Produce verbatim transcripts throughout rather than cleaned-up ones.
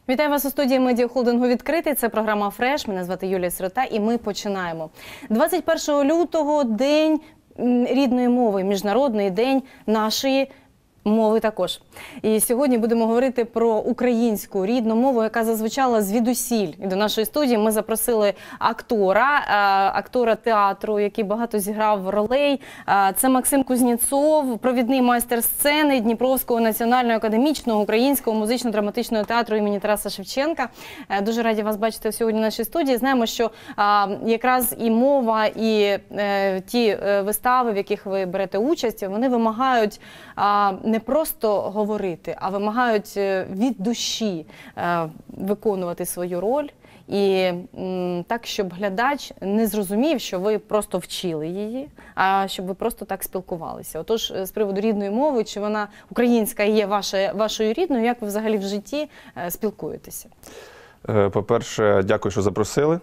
Вітаю вас у студії медіахолдингу «Відкритий». Це програма «Фреш». Мене звати Юлія Сирота і ми починаємо. двадцять першого лютого – День рідної мови, Міжнародний день нашої мови також. І сьогодні будемо говорити про українську рідну мову, яка зазвучала звідусіль. І до нашої студії ми запросили актора, актора театру, який багато зіграв ролей. Це Максим Кузнєцов, провідний майстер сцени Дніпровського національного академічного українського музично-драматичного театру імені Тараса Шевченка. Дуже раді вас бачити сьогодні в нашій студії. Знаємо, що якраз і мова, і ті вистави, в яких ви берете участь, вони вимагають не просто говорити, а вимагають від душі виконувати свою роль. І так, щоб глядач не зрозумів, що ви просто вчили її, а щоб ви просто так спілкувалися. Отож, з приводу рідної мови, чи вона українська є ваша, вашою рідною, як ви взагалі в житті спілкуєтеся? По-перше, дякую, що запросили.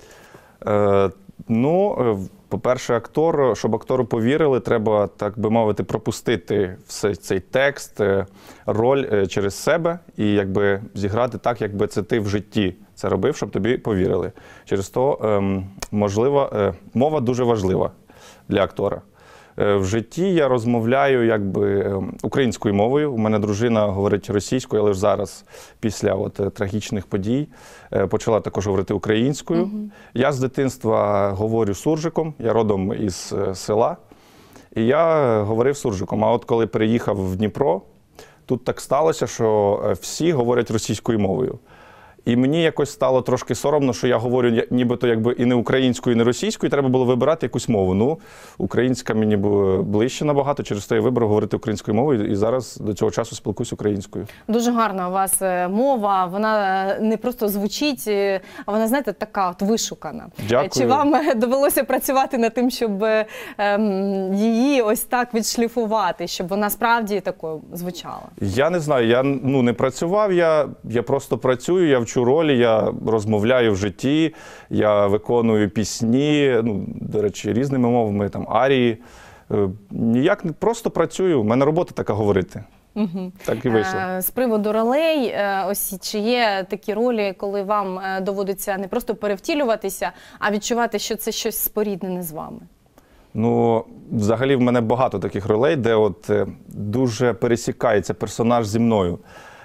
Ну, по-перше, актор, щоб актору повірили, треба, так би мовити, пропустити все цей текст, роль через себе і якби зіграти так, якби це ти в житті це робив, щоб тобі повірили. Через то, можливо, мова дуже важлива для актора. В житті я розмовляю якби українською мовою. У мене дружина говорить російською, але ж зараз, після от, трагічних подій, почала також говорити українською. Uh-huh. Я з дитинства говорю суржиком, я родом із села, і я говорив суржиком. А от коли переїхав в Дніпро, тут так сталося, що всі говорять російською мовою. І мені якось стало трошки соромно, що я говорю нібито якби і не українською, і не російською, і треба було вибирати якусь мову. Ну, українська мені було ближче набагато, через те я вибрав говорити українською мовою, і зараз до цього часу спілкуюсь українською. Дуже гарна у вас мова, вона не просто звучить, а вона, знаєте, така от вишукана. Дякую. Чи вам довелося працювати над тим, щоб ем, її ось так відшліфувати, щоб вона справді такою звучала? Я не знаю, я ну, не працював, я, я просто працюю, я вчу ролі, я розмовляю в житті, я виконую пісні, ну, до речі, різними мовами, там, арії. Ніяк не просто працюю, у мене робота така говорити. Угу. Так і вийшло. З приводу ролей, ось чи є такі ролі, коли вам доводиться не просто перевтілюватися, а відчувати, що це щось споріднене з вами? Ну, взагалі в мене багато таких ролей, де от дуже пересікається персонаж зі мною.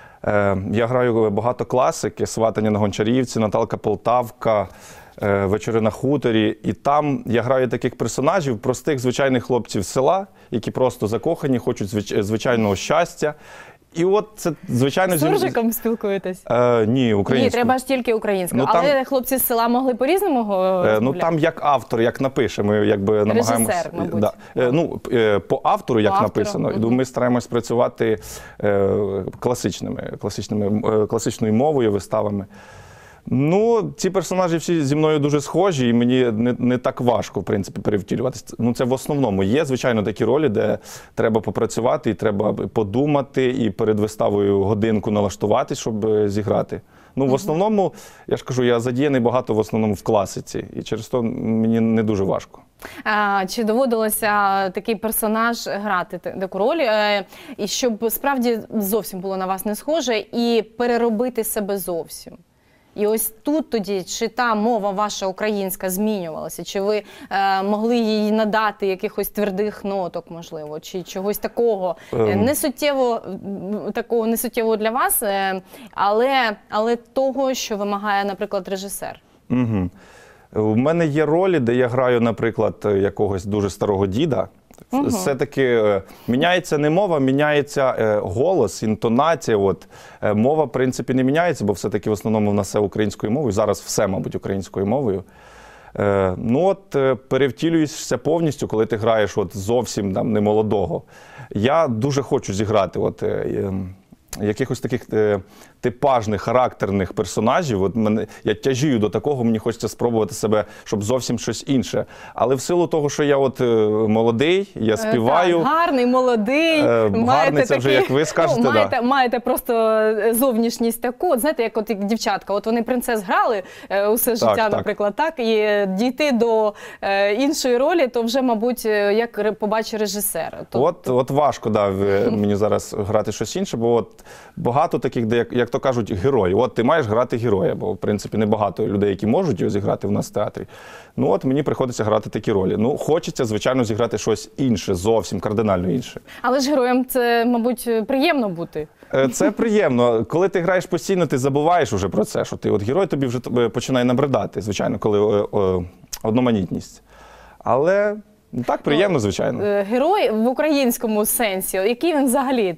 Я граю багато класики: «Сватання на Гончарівці», «Наталка Полтавка», «Вечори на хуторі». І там я граю таких персонажів, простих, звичайних хлопців з села, які просто закохані, хочуть звичайного щастя. І от це, звичайно... З суржиком спілкуєтесь? Е, ні, українською. Ні, треба ж тільки українською. Ну, Але там... хлопці з села могли по-різному розмовляти? Ну, там як автор, як напише, ми якби намагаємося... Режисер, мабуть. Да. Е, ну, по автору, як по написано. Автору. Угу. Ми стараємось працювати е, класичними, класичними, е, класичною мовою, виставами. Ну, ці персонажі всі зі мною дуже схожі, і мені не, не так важко, в принципі, перевтілюватися. Ну, це в основному. Є, звичайно, такі ролі, де треба попрацювати, і треба подумати, і перед виставою годинку налаштуватись, щоб зіграти. Ну, в основному, я ж кажу, я задіяний багато в основному в класиці, і через то мені не дуже важко. А, чи доводилося такий персонаж грати таку роль, і щоб справді зовсім було на вас не схоже, і переробити себе зовсім? І ось тут тоді, чи та мова ваша українська змінювалася, чи ви е, могли їй надати якихось твердих ноток, можливо, чи чогось такого, ем. не суттєво, такого не суттєво для вас, е, але, але того, що вимагає, наприклад, режисер? Угу. У мене є ролі, де я граю, наприклад, якогось дуже старого діда. Угу. Все-таки міняється не мова, міняється голос, інтонація. От. Мова, в принципі, не міняється, бо все-таки в основному в нас все українською мовою. Зараз все, мабуть, українською мовою. Ну от, перевтілюєшся повністю, коли ти граєш от зовсім там, не молодого. Я дуже хочу зіграти от, якихось таких е, типажних, характерних персонажів. От мене, я тяжію до такого, мені хочеться спробувати себе, щоб зовсім щось інше. Але в силу того, що я от е, молодий, я співаю. Так, гарний, молодий. Е, гарний, це вже, як ви скажете. Ну, маєте, да. маєте просто зовнішність таку, от, знаєте, як от як дівчатка. От вони принцес грали е, усе життя, так, наприклад, так. так, і дійти до е, іншої ролі, то вже, мабуть, як побачить режисер. Тобто... От, от важко, да, мені зараз грати щось інше, бо от багато таких, де, як, як то кажуть, герой. От ти маєш грати героя, бо, в принципі, небагато людей, які можуть його зіграти в нас в театрі. Ну, от мені приходиться грати такі ролі. Ну, хочеться, звичайно, зіграти щось інше, зовсім кардинально інше. Але ж героям це, мабуть, приємно бути. Це приємно. Коли ти граєш постійно, ти забуваєш уже про це, що ти от герой тобі вже починає набридати, звичайно, коли о, о, одноманітність. Але ну, так, приємно, звичайно. Герой в українському сенсі, який він взагалі?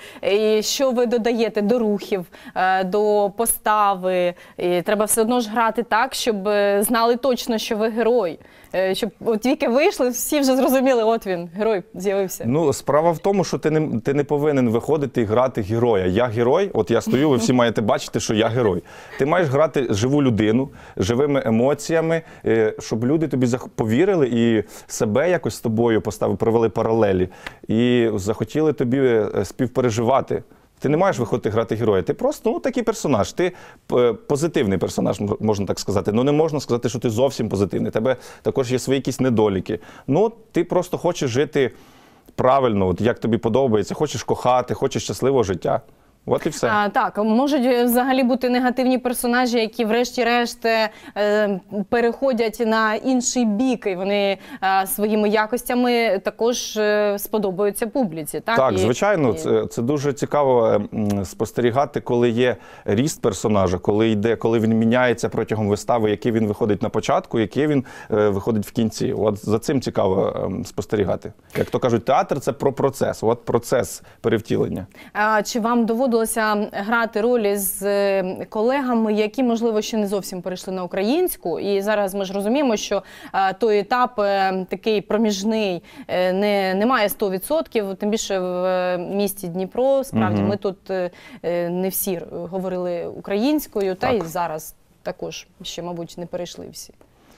І що ви додаєте до рухів, до постави? І треба все одно ж грати так, щоб знали точно, що ви герой. Щоб от тільки вийшли, всі вже зрозуміли, от він, герой з'явився. Ну, справа в тому, що ти не, ти не повинен виходити і грати героя. Я герой, от я стою, ви всі маєте бачити, що я герой. Ти маєш грати живу людину, живими емоціями, щоб люди тобі повірили і себе якось з тобою поставили, провели паралелі. І захотіли тобі співпереживати. Ти не маєш виходити грати героя, ти просто ну, такий персонаж, ти позитивний персонаж, можна так сказати. Ну не можна сказати, що ти зовсім позитивний, тебе також є свої якісь недоліки. Ну, ти просто хочеш жити правильно, от як тобі подобається, хочеш кохати, хочеш щасливого життя. От і все. А, так, можуть взагалі бути негативні персонажі, які врешті-решт е, переходять на інший бік, і вони е, своїми якостями також е, сподобаються публіці. Так, так і, звичайно, і... Це, це дуже цікаво спостерігати, коли є ріст персонажа, коли йде, коли він міняється протягом вистави, який він виходить на початку, який він е, виходить в кінці. От за цим цікаво е, спостерігати. Як то кажуть, театр – це про процес, от процес перевтілення. А чи вам доводилося грати ролі з колегами, які, можливо, ще не зовсім перейшли на українську? І зараз ми ж розуміємо, що а, той етап а, такий проміжний а, не, немає сто відсотків, тим більше в місті Дніпро, справді, угу. ми тут а, не всі говорили українською, та так. І зараз також ще, мабуть, не перейшли всі.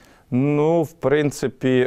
Ну, в принципі...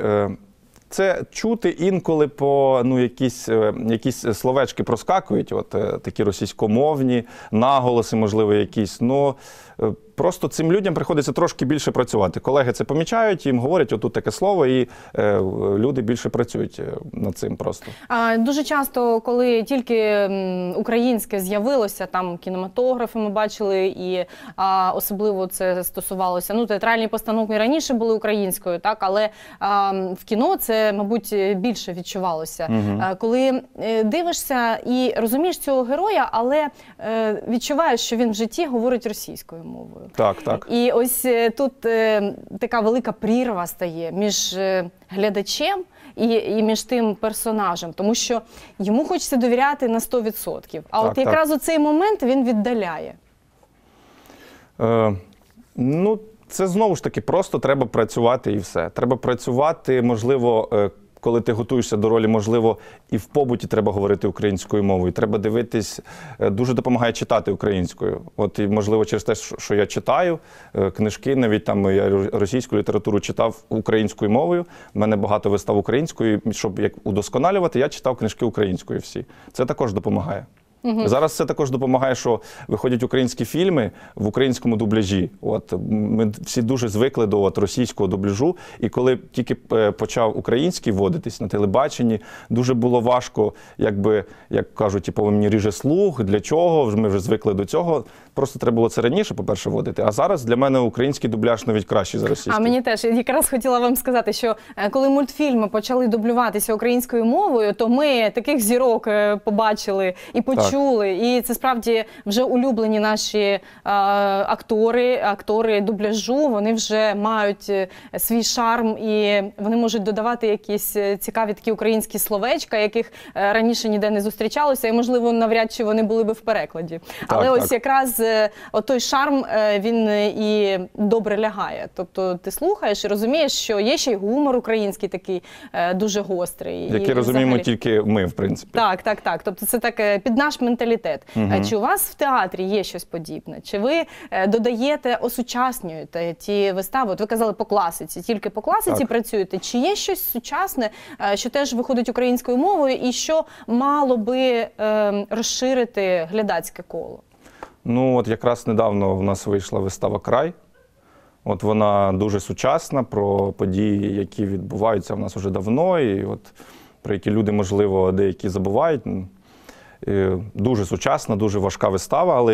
Це чути інколи по ну, якісь, якісь словечки проскакують, от такі російськомовні, наголоси, можливо, якісь. Ну, просто цим людям приходиться трошки більше працювати. Колеги це помічають, їм говорять, отут таке слово, і е, люди більше працюють над цим просто. А, дуже часто, коли тільки українське з'явилося, там кінематографи ми бачили, і а, особливо це стосувалося, ну, театральні постановки раніше були українською, так, але а, в кіно це, мабуть, більше відчувалося. Угу. А, коли дивишся і розумієш цього героя, але е, відчуваєш, що він в житті говорить російською мовою. Так, так. І ось тут е, така велика прірва стає між е, глядачем і, і між тим персонажем, тому що йому хочеться довіряти на сто відсотків. А так, от якраз у цей момент він віддаляє. Е, ну, це знову ж таки просто треба працювати і все. Треба працювати, можливо, е, коли ти готуєшся до ролі, можливо, і в побуті треба говорити українською мовою. Треба дивитись, дуже допомагає читати українською. От, і, можливо, через те, що я читаю книжки, навіть там я російську літературу читав українською мовою, в мене багато вистав українською, щоб як удосконалювати, я читав книжки українською всі. Це також допомагає. Угу. Зараз це також допомагає, що виходять українські фільми в українському дубляжі. От, ми всі дуже звикли до от, російського дубляжу, і коли тільки почав український вводитись на телебаченні, дуже було важко, якби, як кажуть, типу, мені ріже слух, для чого, ми вже звикли до цього. Просто треба було це раніше, по-перше, вводити. А зараз для мене український дубляж навіть кращий за російський. А мені теж. Якраз хотіла вам сказати, що коли мультфільми почали дублюватися українською мовою, то ми таких зірок побачили і почули. Чули. І це справді вже улюблені наші а, актори, актори дубляжу, вони вже мають свій шарм і вони можуть додавати якісь цікаві такі українські словечка, яких раніше ніде не зустрічалося, і, можливо, навряд чи вони були би в перекладі. Так, але так. Ось якраз той шарм, він і добре лягає. Тобто ти слухаєш і розумієш, що є ще й гумор український такий дуже гострий. Який розуміємо взагалі... тільки ми, в принципі. Так, так, так. Тобто це так під наш менталітет. Угу. Чи у вас в театрі є щось подібне? Чи ви додаєте, осучаснюєте ті вистави? От ви казали по класиці, тільки по класиці так. працюєте. Чи є щось сучасне, що теж виходить українською мовою і що мало би е, розширити глядацьке коло? Ну, от якраз недавно в нас вийшла вистава «Край». От вона дуже сучасна, про події, які відбуваються в нас вже давно, і от про які люди, можливо, деякі забувають. Дуже сучасна, дуже важка вистава, але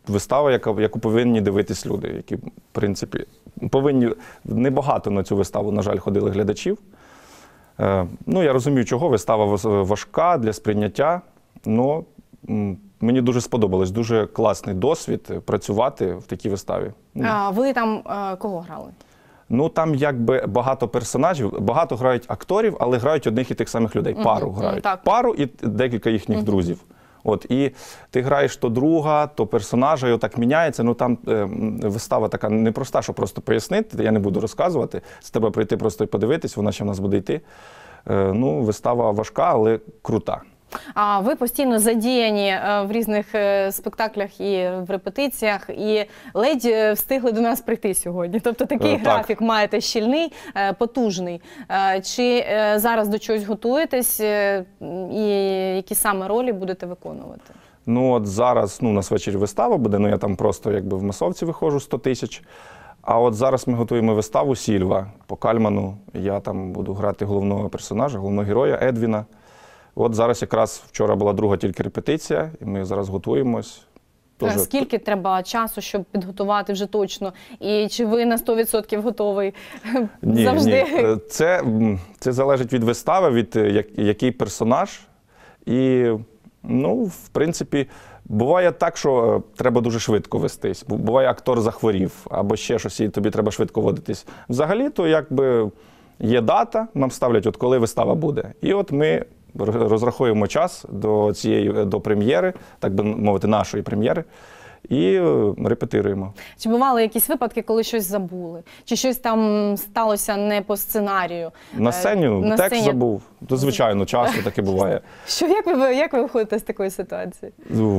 вистава, яка, яку повинні дивитись люди, які, в принципі, повинні, небагато на цю виставу, на жаль, ходили глядачів. Е, ну, я розумію, чого, вистава важка для сприйняття, але мені дуже сподобалось, дуже класний досвід працювати в такій виставі. А ви там е, кого грали? Ну, там якби багато персонажів, багато грають акторів, але грають одних і тих самих людей. Пару Угу, грають. так. Пару і декілька їхніх Угу. друзів. От, і ти граєш то друга, то персонажа, і отак міняється. Ну, там е, вистава така непроста, що просто пояснити, я не буду розказувати. З тебе прийти просто і подивитись, вона ще в нас буде йти. Е, ну, вистава важка, але крута. А ви постійно задіяні е, в різних е, спектаклях і в репетиціях, і ледь е, встигли до нас прийти сьогодні. Тобто такий Е, так. графік маєте щільний, е, потужний. Е, Чи е, зараз до чогось готуєтесь е, і які саме ролі будете виконувати? Ну, от зараз, ну, у нас ввечері вистава буде, ну, я там просто якби в масовці виходжу сто тисяч. А от зараз ми готуємо виставу «Сільва» по Кальману. Я там буду грати головного персонажа, головного героя Едвіна. От зараз якраз вчора була друга тільки репетиція, і ми зараз готуємось. Тоже... Скільки треба часу, щоб підготувати вже точно? І чи ви на сто відсотків готовий ні, завжди? Ні. Це, це залежить від вистави, від який персонаж. І, ну, в принципі, буває так, що треба дуже швидко вестись. Буває, актор захворів або ще щось, і тобі треба швидко водитись. Взагалі, то якби є дата, нам ставлять, от коли вистава буде. І от ми розраховуємо час до цієї, до прем'єри, так би мовити, нашої прем'єри, і репетируємо. Чи бували якісь випадки, коли щось забули? Чи щось там сталося не по сценарію? На сцені, На текст сцені... забув. То, звичайно, часто таке буває. Що, як ви, як ви виходите з такої ситуації?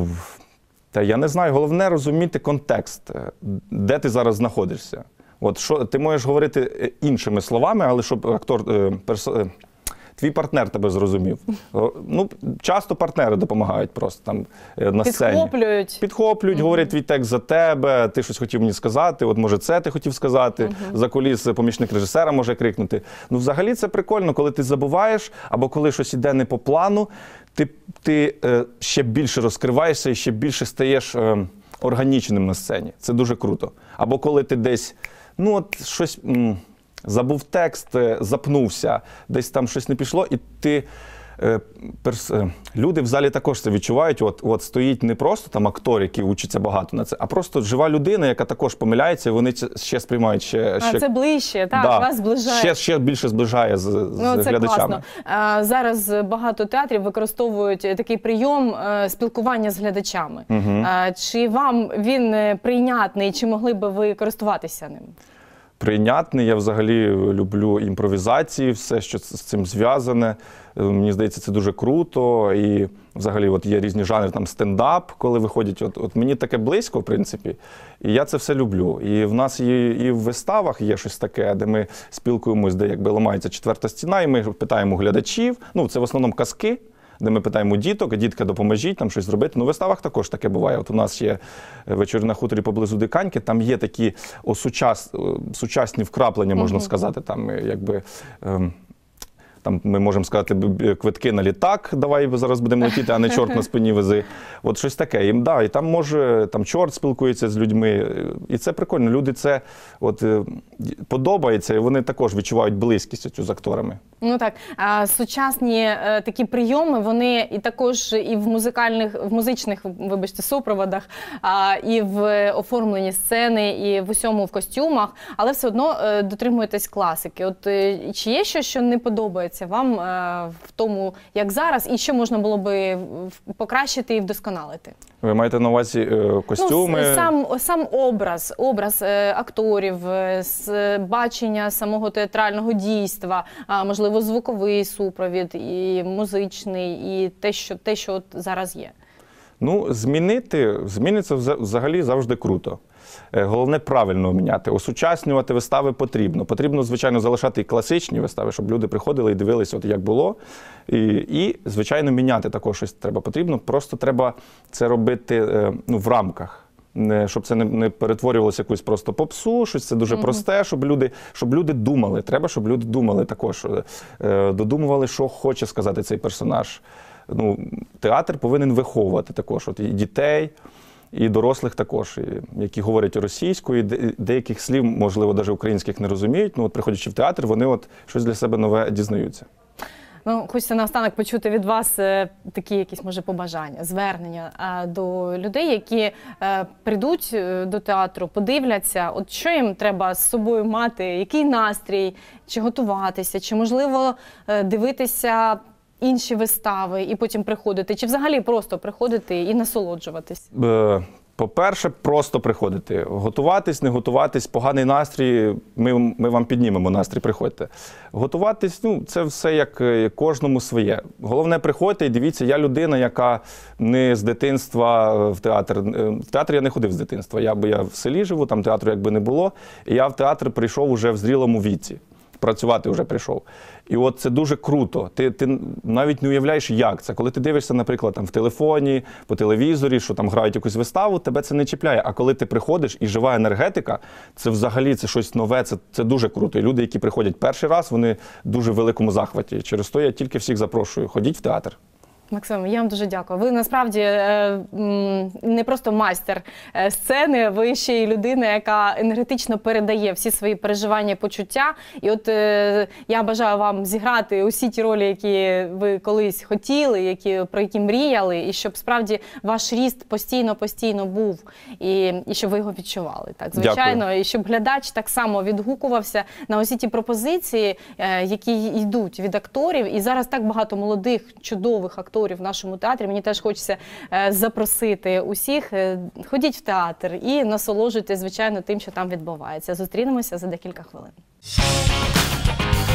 Та я не знаю, головне розуміти контекст, де ти зараз знаходишся. От що ти можеш говорити іншими словами, але щоб актор, перс... твій партнер тебе зрозумів. Ну, часто партнери допомагають просто там на сцені. Підхоплюють. Підхоплюють, mm-hmm. говорять твій текст за тебе, ти щось хотів мені сказати, от може це ти хотів сказати, mm-hmm. за куліс помічник режисера може крикнути. Ну, взагалі це прикольно, коли ти забуваєш, або коли щось іде не по плану, ти, ти е, ще більше розкриваєшся і ще більше стаєш е, органічним на сцені. Це дуже круто. Або коли ти десь, ну от щось... М- забув текст, запнувся, десь там щось не пішло, і ти, е, перс, е, люди в залі також це відчувають, от, от стоїть не просто там актор, який учиться багато на це, а просто жива людина, яка також помиляється, і вони ще сприймають ще... А ще... це ближче, так, да, вас зближає. Ще, ще більше зближає з, ну, з це глядачами. Класно. А, зараз багато театрів використовують такий прийом е, спілкування з глядачами. Угу. А, чи вам він прийнятний, чи могли би ви користуватися ним? Прийнятний. Я взагалі люблю імпровізації, все, що з цим зв'язане. Мені здається, це дуже круто. І взагалі от є різні жанри, там стендап, коли виходять. От, от мені таке близько, в принципі, і я це все люблю. І в нас є, і в виставах є щось таке, де ми спілкуємось, де якби ламається четверта стіна, і ми питаємо глядачів. Ну, це в основному казки, де ми питаємо діток, дітка, допоможіть там щось зробити. Ну, в виставах також таке буває. От у нас є «Вечори на хуторі поблизу Диканьки», там є такі о, сучас, сучасні вкраплення, можна mm-hmm. сказати, там якби... Ем, Там ми можемо сказати, квитки на літак, давай зараз будемо летіти, а не чорт на спині вези. От щось таке. І, да, і там може, там чорт спілкується з людьми. І це прикольно. Люди це от, подобається, і вони також відчувають близькість цю з акторами. Ну так, а, сучасні е, такі прийоми, вони і також і в музикальних, в музичних, вибачте, супроводах, а, і в оформленні сцени, і в усьому в костюмах, але все одно е, дотримуєтесь класики. От е, чи є щось, що не подобається вам е, в тому, як зараз, і що можна було би покращити і вдосконалити? Ви маєте на увазі е, костюми? Ну, сам, сам образ, образ е, акторів, е, з бачення самого театрального дійства, а, можливо, звуковий супровід, і музичний, і те, що, те, що от зараз є. Ну, змінити, зміни це взагалі завжди круто. Головне правильно міняти. Осучаснювати вистави потрібно. Потрібно, звичайно, залишати і класичні вистави, щоб люди приходили і дивилися, от як було. І, і, звичайно, міняти також щось треба потрібно. Просто треба це робити ну, в рамках. Не, щоб це не, не перетворювалося якусь просто попсу, щось це дуже mm-hmm. просте, щоб люди, щоб люди думали. Треба, щоб люди думали також, е, додумували, що хоче сказати цей персонаж. Ну, театр повинен виховувати також от, і дітей, і дорослих також, і, які говорять російською, де, деяких слів, можливо, навіть українських не розуміють. Ну, от, приходячи в театр, вони от щось для себе нове дізнаються. Ну, хочеться наостанок почути від вас е, такі якісь, може, побажання, звернення е, до людей, які е, прийдуть е, до театру, подивляться, от що їм треба з собою мати, який настрій, чи готуватися, чи, можливо, е, дивитися інші вистави і потім приходити, чи взагалі просто приходити і насолоджуватись? Е, По-перше, просто приходити. Готуватись, не готуватись, поганий настрій, ми, ми вам піднімемо настрій, приходьте. Готуватись, ну, це все як кожному своє. Головне, приходьте і дивіться, я людина, яка не з дитинства в театр. В театр я не ходив з дитинства, я, бо я в селі живу, там театру якби не було. І я в театр прийшов уже в зрілому віці. Працювати вже прийшов. І от це дуже круто. Ти, ти навіть не уявляєш, як це. Коли ти дивишся, наприклад, там, в телефоні, по телевізорі, що там грають якусь виставу, тебе це не чіпляє. А коли ти приходиш і жива енергетика, це взагалі це щось нове, це, це дуже круто. І люди, які приходять перший раз, вони дуже в великому захваті. Через то я тільки всіх запрошую. Ходіть в театр. Максим, я вам дуже дякую. Ви насправді не просто майстер сцени, ви ще й людина, яка енергетично передає всі свої переживання, почуття. І от я бажаю вам зіграти усі ті ролі, які ви колись хотіли, які, про які мріяли, і щоб справді ваш ріст постійно-постійно був, і, і щоб ви його відчували. Так, звичайно, дякую. І щоб глядач так само відгукувався на усі ті пропозиції, які йдуть від акторів. І зараз так багато молодих, чудових акторів в нашому театрі. Мені теж хочеться е, запросити усіх. Е, ходіть в театр і насолоджуйтесь, звичайно, тим, що там відбувається. Зустрінемося за декілька хвилин.